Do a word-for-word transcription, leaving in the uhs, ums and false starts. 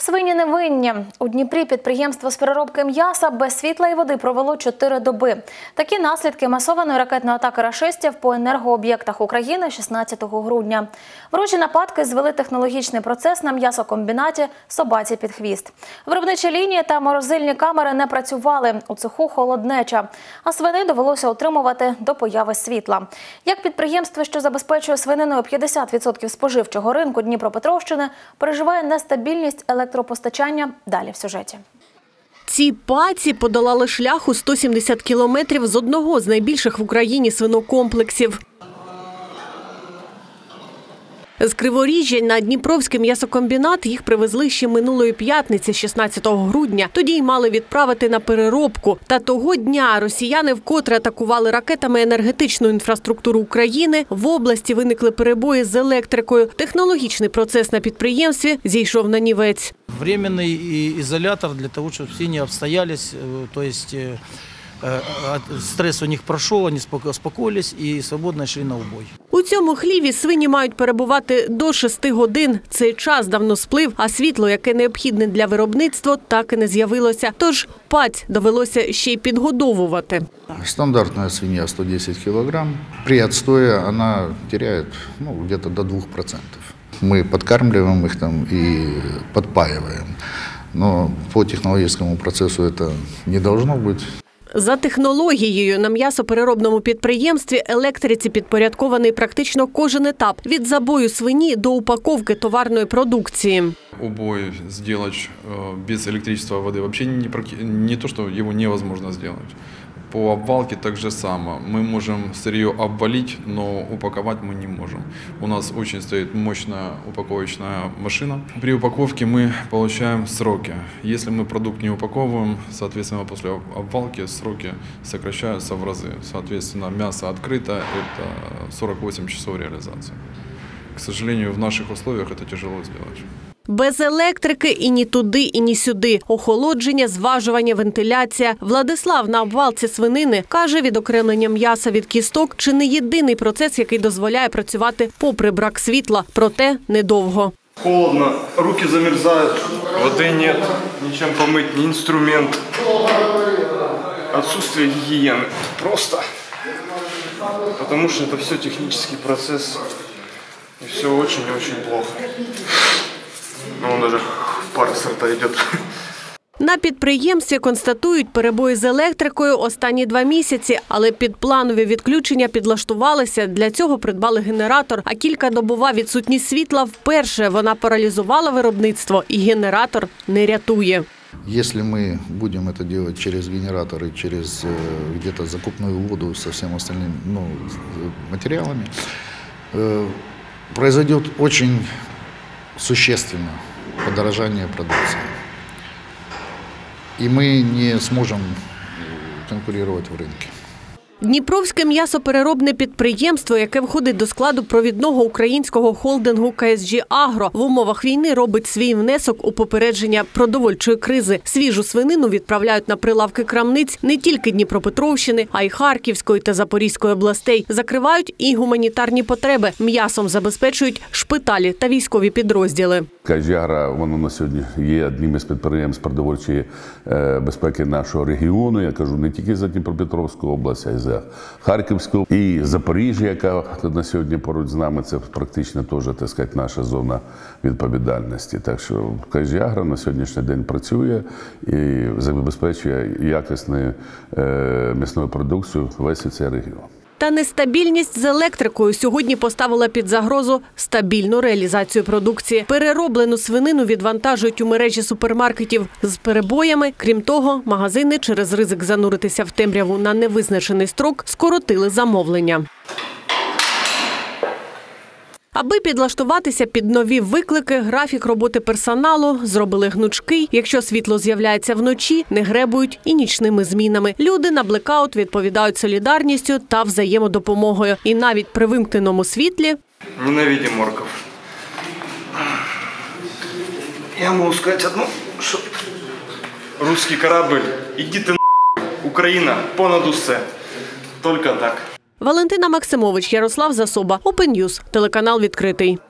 Свині не винні. У Дніпрі підприємство з переробки м'яса без світла і води провело чотири доби. Такі наслідки масованої ракетної атаки рашистів по енергооб'єктах України шістнадцятого грудня. Ворожі нападки звели технологічний процес на м'ясокомбінаті собаці під хвіст. Виробничі лінії та морозильні камери не працювали. У цеху холоднеча. А свини довелося утримувати до появи світла. Як підприємство, що забезпечує свининою п'ятдесят відсотків споживчого ринку Дніпропетровщини, переживає нестабільність електропостачання, далі в сюжеті. Ці паці подолали шлях у сто сімдесят кілометрів з одного з найбільших в Україні свинокомплексів. З Криворіжжя на Дніпровський м'ясокомбінат їх привезли ще минулої п'ятниці, шістнадцятого грудня. Тоді й мали відправити на переробку. Та того дня росіяни вкотре атакували ракетами енергетичну інфраструктуру України. В області виникли перебої з електрикою. Технологічний процес на підприємстві зійшов на нівець. Временний ізолятор для того, щоб всі не обстоялись, тобто стрес у них пройшов, вони успокоїлись і свободно йшли на убой. У цьому хліві свині мають перебувати до шести годин. Цей час давно сплив, а світло, яке необхідне для виробництва, так і не з'явилося. Тож паць довелося ще й підгодовувати. Стандартная свинья сто десять килограмм. При отстое она теряет ну, где-то до двух процентов. Мы подкармливаем их там и подпаиваем. Но по технологическому процессу это не должно быть. За технологією на м'ясопереробному підприємстві електриці підпорядкований практично кожен етап – від забою свині до упаковки товарної продукції. Убой сделать без электричества воды вообще не, не то, что его невозможно сделать. По обвалке так же само. Мы можем сырье обвалить, но упаковать мы не можем. У нас очень стоит мощная упаковочная машина. При упаковке мы получаем сроки. Если мы продукт не упаковываем, соответственно, после обвалки сроки сокращаются в разы. Соответственно, мясо открыто – это сорок восемь часов реализации. К сожалению, в наших условиях это тяжело сделать. Без електрики і ні туди, і ні сюди. Охолодження, зважування, вентиляція. Владислав на обвалці свинини каже, відокремлення м'яса від кісток – чи не єдиний процес, який дозволяє працювати попри брак світла. Проте недовго. Холодно, руки замерзають, води нет, нічим помити, ні інструмент. Отсутствие гигиены. Просто. Потому что это все технический процесс. И все очень-очень плохо. Ну, он даже в пару сорта йде. На підприємстві констатують перебої з електрикою останні два місяці, але під планові відключення підлаштувалися. Для цього придбали генератор, а кількадобова відсутність світла вперше вона паралізувала виробництво, і генератор не рятує. Если мы будем это делать через генераторы, через э, где-то закупную воду со всем остальным ну, материалами, э, произойдет очень существенно подорожание продукции. И мы не сможем конкурировать в рынке. Дніпровське м'ясопереробне підприємство, яке входить до складу провідного українського холдингу ка ес джі Агро, в умовах війни робить свій внесок у попередження продовольчої кризи. Свіжу свинину відправляють на прилавки крамниць не тільки Дніпропетровщини, а й Харківської та Запорізької областей. Закривають і гуманітарні потреби. М'ясом забезпечують шпиталі та військові підрозділи. ка ес джі Агро, воно на сьогодні є одним із підприємств продовольчої безпеки нашого регіону. Я кажу не тільки за Дніпропетровську область, а й за Харківську і Запоріжжя, яка на сьогодні поруч з нами, це практично теж, так сказати, наша зона відповідальності. Так що ка ес джі Агро на сьогоднішній день працює і забезпечує якісну м'ясну продукцію весь цей регіон. Та нестабільність з електрикою сьогодні поставила під загрозу стабільну реалізацію продукції. Перероблену свинину відвантажують у мережі супермаркетів з перебоями. Крім того, магазини через ризик зануритися в темряву на невизначений строк скоротили замовлення. Аби підлаштуватися під нові виклики, графік роботи персоналу зробили гнучкий. Якщо світло з'являється вночі, не гребують і нічними змінами. Люди на блекаут відповідають солідарністю та взаємодопомогою. І навіть при вимкненому світлі... Ненавидим орков. Я можу сказати одну, що русський корабль, іди ти нахуй, Україна, понад усе. Тільки так. Валентина Максимович, Ярослав Засоба, Open News, телеканал «Відкритий».